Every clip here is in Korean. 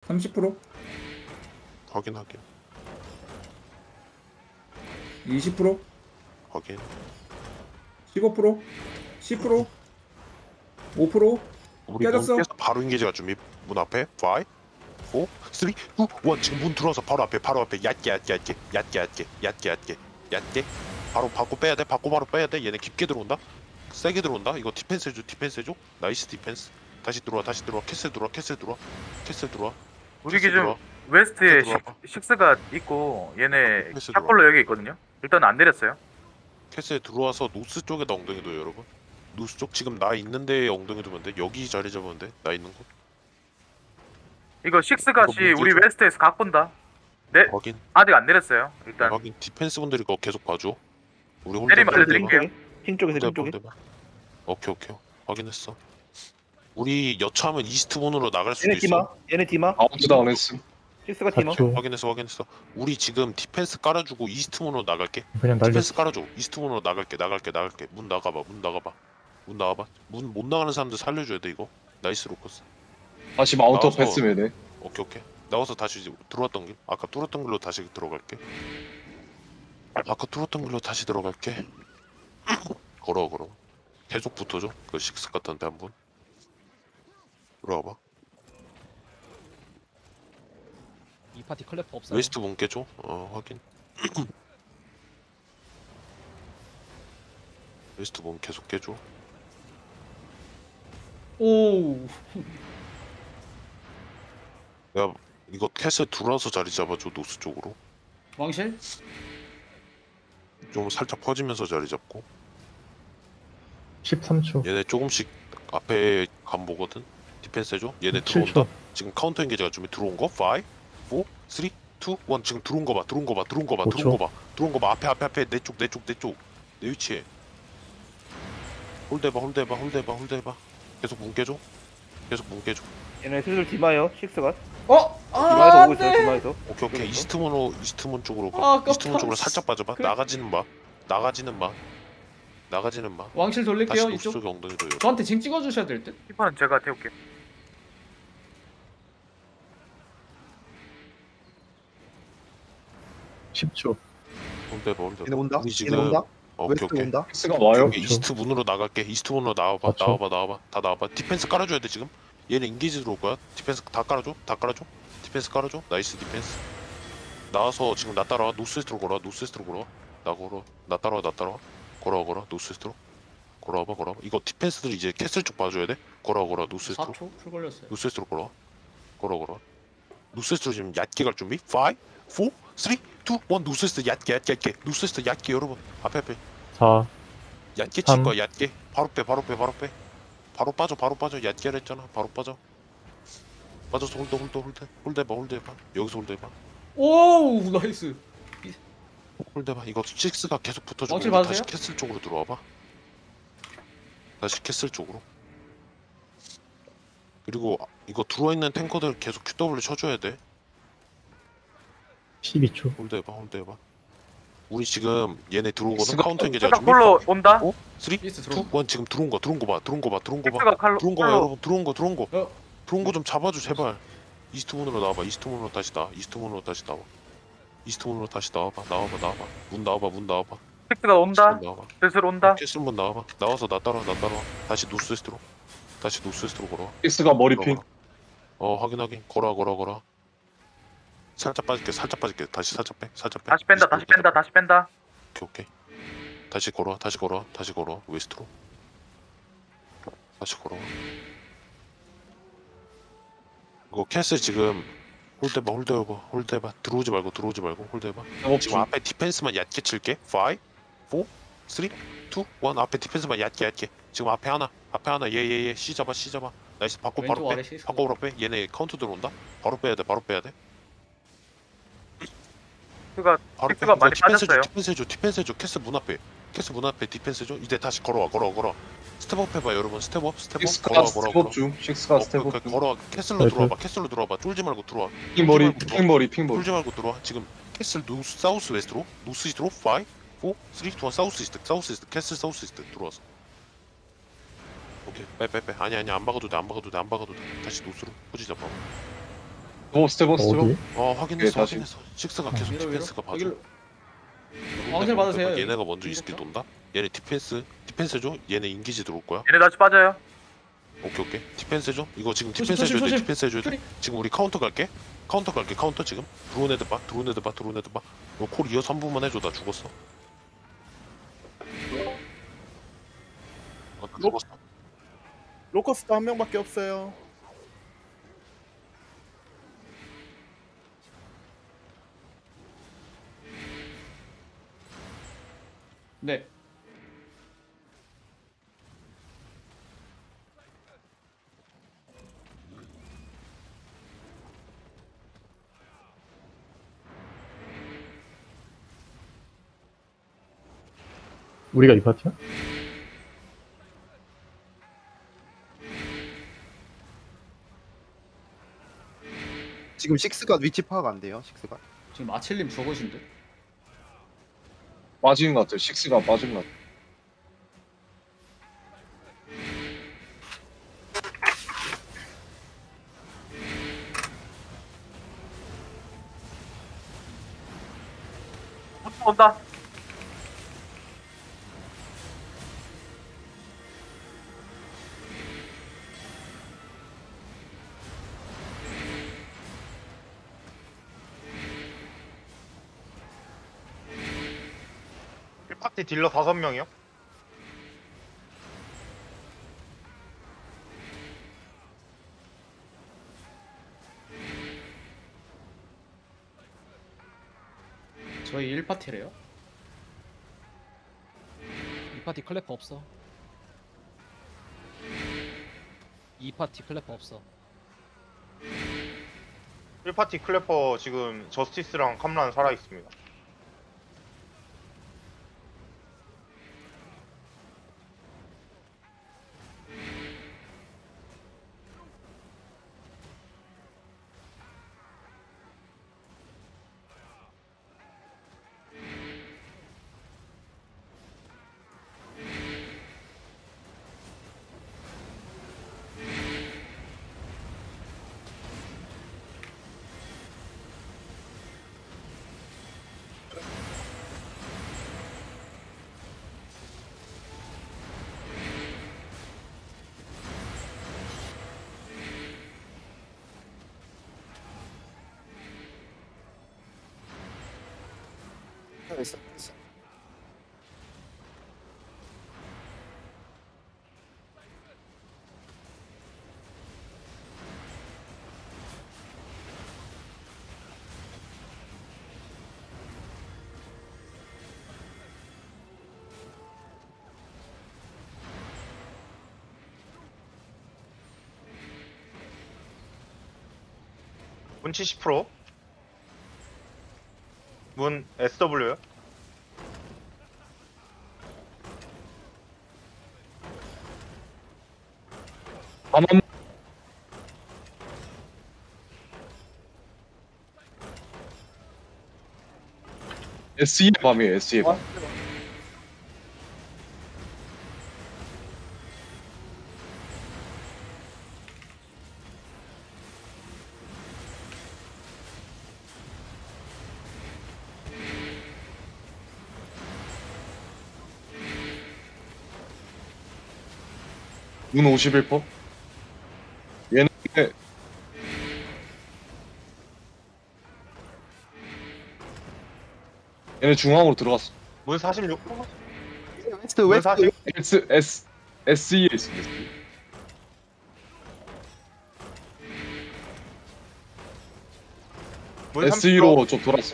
30%, 확인 확인 20%, 확인 15%, 10%, 5%. 우리 깨졌어. 문 깨서 바로 인게이지가 준비. 문 앞에 5 4 3 2 1 지금 문 들어와서 바로 앞에 얕게 바로 받고 빼야 돼. 받고 바로 빼야 돼. 얘네 깊게 들어온다. 세게 들어온다. 이거 디펜스 해줘. 디펜스 해줘. 나이스 디펜스. 다시 들어와. 캐슬 들어와. 우리 캐슬 기준 들어와. 웨스트에 들어와봐. 식스가 있고 얘네 패스 샤콜로 여기 있거든요. 일단 안 내렸어요. 캐슬에 들어와서 노스 쪽에다 엉덩이 둬요 여러분. 노스 쪽 지금 나 있는데 엉덩이 두면 돼. 여기 자리 잡으면 돼. 나 있는 곳. 이거 식스같이 이거 우리 문제죠? 웨스트에서 각 본다. 네, 확인. 아직 안 내렸어요. 일단 확인. 디펜스 분들이 그거 계속 봐줘. 우리 내리면 알려드릴게요. 핑 쪽에서 핑 쪽에. 오케이. 확인했어. 우리 여차하면 이스트본으로 나갈 수도 얘네 있어. 디마. 얘네 디마. 아무도 안 했음. 식스가 디마. 4초. 확인했어. 우리 지금 디펜스 깔아주고 이스트문으로 나갈게. 그냥 날렸어. 디펜스 깔아줘. 이스트문으로 나갈게. 문 나가봐. 문 못 나가는 사람들 살려줘야 돼 이거. 나이스 로커스. 다시 마운트업 나와서- 했음 얘네. 오케이. 나와서 다시 들어왔던 길. 아까 뚫었던 길로 다시 들어갈게. 걸어. 계속 붙어줘. 그 식스 같은데 한 번. 들어와봐. 이 파티 클랩 없어요. 웨스트 문 깨줘. 확인. 웨스트 문 계속 깨줘. 오. 야 이거 캐슬 들어와서 자리 잡아줘. 노스 쪽으로. 왕실. 좀 살짝 퍼지면서 자리 잡고. 13초. 얘네 조금씩 앞에 간 보거든. 디펜스 해줘. 얘네 7초. 들어온다. 지금 카운터 인게이지가 준비. 들어온 거 5 4 3 2 1 지금 들어온 거 봐. 들어온 거 봐. 앞에 내 쪽. 내 위치에. 홀대봐. 계속 문 깨줘. 얘네 슬슬 디마요. 식스가. 어? 디마에서 오고 있어요. 안돼. 디마에서. 오케이. 이스트문 쪽으로 가. 아, 아깝다. 이스트문 쪽으로 살짝 빠져봐. 그래. 나가지는 마. 왕실 다시 돌릴게요. 노스 이쪽. 쪽에 엉덩이 돌려. 저한테 징 찍어주셔야 될 듯. 키퍼는 제가 태울게요. (10초) 홀대봐. 얘네 온다. 우리 얘네 지금 온다. 오케이. 온다. 엑스가 와요. 오케이, 이스트 문으로 나갈게. 이스트 문으로 나와봐. 맞죠? 다 나와봐. 디펜스 깔아줘야 돼 지금. 얘는 인게이지 들어올 거야. 디펜스 다 깔아줘. 디펜스 깔아줘. 나이스 디펜스. 나와서 지금 나 따라와. 노스웨스트로 걸어. 나 따라와. 걸어. 노스웨스트로. 걸어봐. 이거 디펜스들 이제 캐슬 쪽 봐줘야 돼. 걸어. 노스웨스트로. 4초 풀 걸렸어요. 노스웨스트로 걸어. 노스웨스트로 지금 얕게 갈 준비. 5 4 3 2 1 노스웨스트 얕게. 노스웨스트 얕게 여러분. 앞에. 4 얕게 칠 3. 거야. 얕게. 바로 빼. 바로 빠져. 얕게 했잖아. 바로 빠져. 빠져서 홀대봐. 여기서 홀대봐. 오 나이스. 홀대봐. 이거 식스가 계속 붙어주고 왕실 우리 받으세요? 다시 캐슬 쪽으로 들어와봐. 다시 캐슬 쪽으로. 그리고 이거 들어있는 탱커들 계속 QW 쳐줘야 돼. 12초 홀대봐. 우리 지금 얘네 들어오거든. 식스가- 카운터 인게이지가 제가 준비. 콜로 온다. 3 2 이스트 1 들어. 지금 들어온 거 봐. 식스가 칼로 들어온 거 여러분. 들어온 거. 어. 들어온 거 좀 잡아줘 제발. 이스트문으로 나와봐. 이스트문으로 다시 나와. 나와봐. 문 나와봐. 식스가 온다. 캐슬문 나와봐. 슬슬 온다. 캐슬문 나와봐. 나와서 나 따라와. 다시 노스웨스트로 걸어와. 엑스가 머리핀. 확인. 걸어. 살짝 빠질게. 다시 살짝 빼. 다시 뺀다. 오케이. 다시 걸어. 웨스트로. 다시 걸어. 이거 캐슬 지금 홀대봐. 들어오지 말고 홀대봐. 지금 앞에 디펜스만 얕게 칠게. 5 4 3 2 1 앞에 디펜스만 얕게. 지금 앞에 하나. 얘 C 잡아. 나이스. 바꿔 바로 왼쪽 아래 빼. 시스. 바꿔 빼. 얘네 카운트 들어온다. 바로 빼야 돼. 식스가 바로 식스가 많이 디펜스 빠졌어요. 디펜스 해줘. 캐슬 문 앞에 디펜스 해줘. 이제 다시 걸어. 스텝업 해봐 여러분. 스텝업. 식스가 스텝업 중. 식스가 스텝업 중. 걸어. 캐슬로 들어와봐. 쫄지 말고 들어와. 핑머리. 쫄지 말고 들어와. 지금 캐슬 노스 사우스 웨스트로. 노스 이스트로. 5 4 3 2 1 사우스 이스트. 캐슬 사우스 이스트 들어와서. 오케이. 빼. 아니 안 박아도 돼. 다시 노스로 포지 잡아. 스텝업 어디? 확인했어 다시. 확인했어. 식스가 계속 위로, 위로. 디펜스가 봐줘. 여기로. 왕실 받으세요. 여기. 얘네가 먼저 중국자. 이스킬 돈다. 얘네 디펜스 줘. 얘네 인기지 들어올 거야. 얘네 다시 빠져요. 오케이. 디펜스 줘. 이거 지금 조심, 디펜스 해줘야 돼. 조심. 디펜스 해줘야 돼. 트리. 지금 우리 카운터 갈게. 카운터 지금. 드론 헤드 봐. 이거 콜 이어서 한 번만 해줘. 나 죽었어. 나 죽었어. 로커스도 한 명밖에 없어요. 네. 우리가 이 파티야? 지금 식스가 위치 파악 안 돼요. 식스가. 지금 아칠님 저것인데. 빠지는 것 같아. 식스가 빠진 것 같아. 온다. 파티 딜러 5명이요? 저희 1파티래요. 이 파티 클래퍼 없어. 이 파티 클래퍼 없어. 1파티 클래퍼 지금 저스티스랑 캄란 살아있습니다. 문 70%. 문 SW요? 밤한 SE의 밤이에요. SE의 밤. 문 51%. 얘는 얘네 중앙으로 들어갔어. 문 46%? 웨스트 문 웨스트 40? SE에 있어. SE. 문 30%? SE로 좀 돌았어.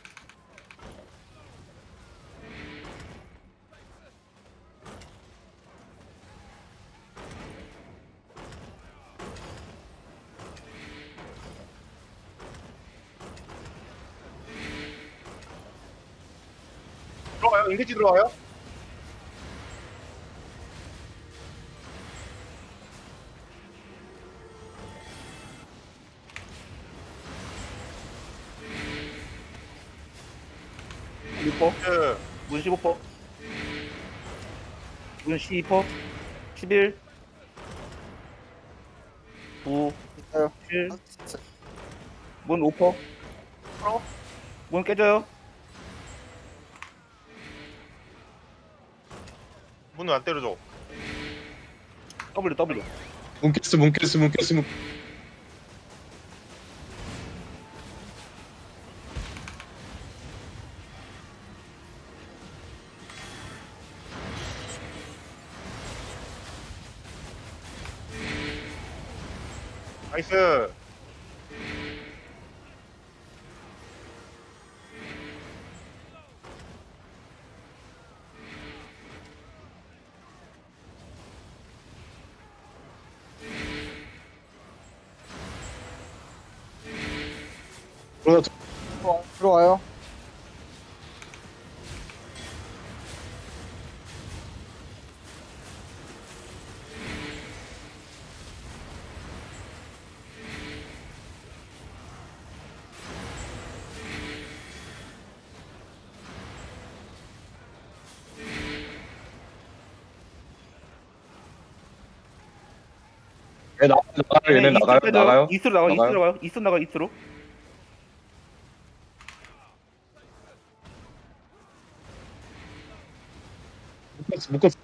들어와요? 인게지 들어와요? 그 문 15%. 문 12%. 11. 9. 7. 문 오퍼. 문 깨져요. 문을 안 때려줘. W. 문캐스. 나이스. 들어와요. 얘네 나가요. 이스로 나가요. 나가요? 이스로 나가요. 이스로. 묶었어.